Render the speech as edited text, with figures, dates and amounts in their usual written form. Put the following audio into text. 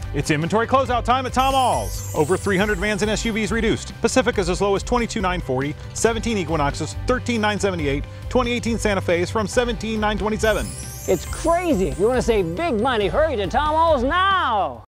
It's inventory closeout time at Tom Alls. Over 300 vans and SUVs reduced. Pacificas as low as $22,940, 17 Equinoxes, $13,978, 2018 Santa Fe's from $17,927. It's crazy. If you want to save big money, hurry to Tom Alls now.